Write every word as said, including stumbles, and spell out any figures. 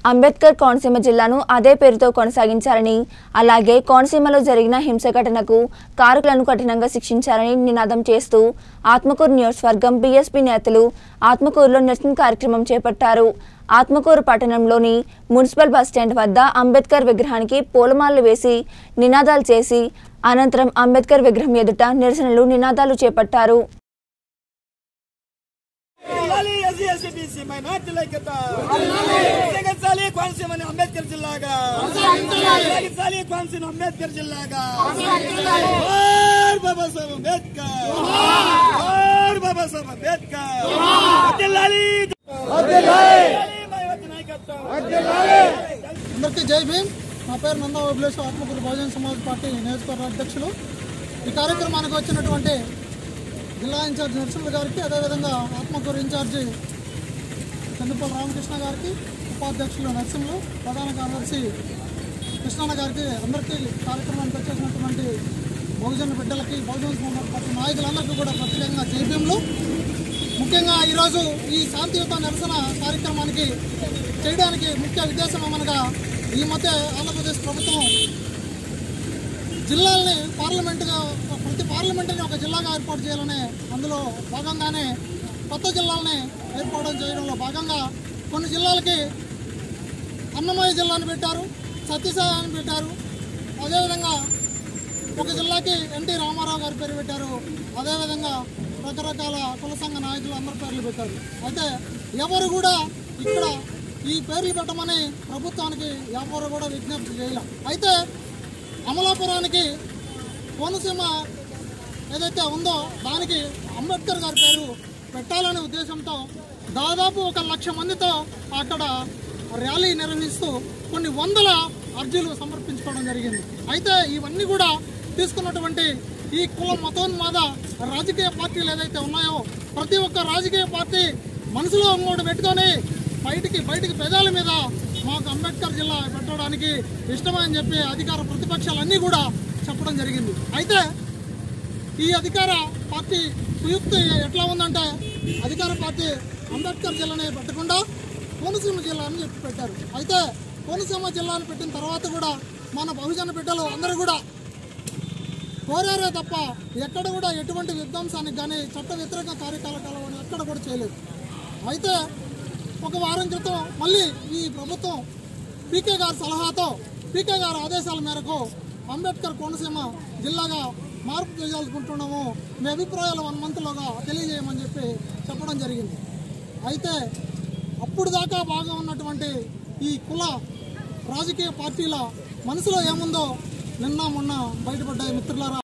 అంబేద్కర్ కోనసీమ జిల్లాను అదే పేరుతో కొనసాగించాలని అలాగే కోనసీమలో జరిగిన హింస ఘటనకు కారకులను కఠినంగా శిక్షించాలని నినాదం చేస్తూ ఆత్మకూరు నియోజకవర్గం బీఎస్పీ నేతలు ఆత్మకూరులో నిరసన కార్యక్రమం చేపట్టారు. ఆత్మకూరు పట్టణంలోని మున్సిపల్ బస్టాండ్ వద్ద అంబేద్కర్ విగ్రహానికి పూలమాలలు వేసి నినాదాలు చేసి అనంతరం అంబేద్కర్ విగ్రహం ఎదుట నిరసనలు నినాదాలు చేపట్టారు. అంబేద్కర్ జిల్లాగా అంబేద్కర్ జిల్లాగా బాబా సాహెబ్ అంబేద్కర్ బాబా సాహెబ్ అంబేద్కర్ అందరికీ జై భీమ్. నా పేరు నందా ఓబ్లేసు, ఆత్మకూరు బహుజన సమాజ్ పార్టీ నియోజకవర్గ అధ్యక్షులు. ఈ కార్యక్రమానికి వచ్చినటువంటి జిల్లా ఇన్ఛార్జ్ నరసింహ గారికి, అదేవిధంగా ఆత్మకూరు ఇన్ఛార్జి చంద్రపల్లి రామకృష్ణ గారికి, ఉపాధ్యక్షులు నరసింహులు, ప్రధాన కార్యదర్శి కృష్ణన్న గారికి, అందరికీ కార్యక్రమానికి వచ్చేసినటువంటి బహుజన బిడ్డలకి, బహుజన సమాజ్ పార్టీ నాయకులందరికీ కూడా ప్రత్యేకంగా జై భీములు. ముఖ్యంగా ఈరోజు ఈ శాంతియుత నిరసన కార్యక్రమానికి చేయడానికి ముఖ్య ఉద్దేశం ఏమనగా, ఈ మధ్య ఆంధ్రప్రదేశ్ ప్రభుత్వం జిల్లాల్ని పార్లమెంటుగా ప్రతి పార్లమెంటుని ఒక జిల్లాగా ఏర్పాటు చేయాలనే అందులో భాగంగానే కొత్త జిల్లాలని ఏర్పాటు చేయడంలో భాగంగా కొన్ని జిల్లాలకి అన్నమయ్య జిల్లాని పెట్టారు, సత్యసాయి అని పెట్టారు. అదేవిధంగా ఒక జిల్లాకి ఎన్టీ రామారావు గారి పేరు పెట్టారు. అదేవిధంగా రకరకాల కుల సంఘ నాయకులు అందరి పేర్లు పెట్టారు. అయితే ఎవరు కూడా ఇక్కడ ఈ పేర్లు పెట్టమని ప్రభుత్వానికి ఎవరు కూడా విజ్ఞప్తి చేయలేం. అయితే అమలాపురానికి కోనసీమ ఏదైతే ఉందో దానికి అంబేద్కర్ గారి పేరు పెట్టాలనే ఉద్దేశంతో దాదాపు ఒక లక్ష మందితో అక్కడ ర్యాలీ నిర్వహిస్తూ కొన్ని వందల అర్జీలు సమర్పించుకోవడం జరిగింది. అయితే ఇవన్నీ కూడా తీసుకున్నటువంటి ఈ కుల మతోన్మాద రాజకీయ పార్టీలు ఏదైతే ఉన్నాయో, ప్రతి ఒక్క రాజకీయ పార్టీ మనసులో ఇంకోటి పెట్టుకొని బయటికి బయటికి పెదాల మీద మాకు అంబేద్కర్ జిల్లా పెట్టడానికి ఇష్టమని చెప్పి అధికార ప్రతిపక్షాలన్నీ కూడా చెప్పడం జరిగింది. అయితే ఈ అధికార పార్టీ కుయుక్తి ఎట్లా ఉందంటే, అధికార పార్టీ అంబేద్కర్ జిల్లాని పెట్టకుండా కోనసీమ జిల్లా అని చెప్పి పెట్టారు. అయితే కోనసీమ జిల్లాని పెట్టిన తర్వాత కూడా మన బహుజన బిడ్డలు అందరూ కూడా కోరారే తప్ప ఎక్కడ కూడా ఎటువంటి విధ్వంసానికి కానీ చట్ట వ్యతిరేక కార్యకలాపాలను ఎక్కడ కూడా చేయలేదు. అయితే ఒక వారం క్రితం మళ్ళీ ఈ ప్రభుత్వం పీకే గారి సలహాతో, పీకే గారి ఆదేశాల మేరకు అంబేద్కర్ కోనసీమ జిల్లాగా మార్పు చేయాలనుకుంటున్నాము, మీ అభిప్రాయాలు వన్ మంత్లోగా తెలియజేయమని చెప్పి చెప్పడం జరిగింది. అయితే అప్పుడు దాకా బాగా ఉన్నటువంటి ఈ కుల రాజకీయ పార్టీల మనసులో ఏముందో నిన్న మొన్న బయటపడ్డాయి మిత్రులారా.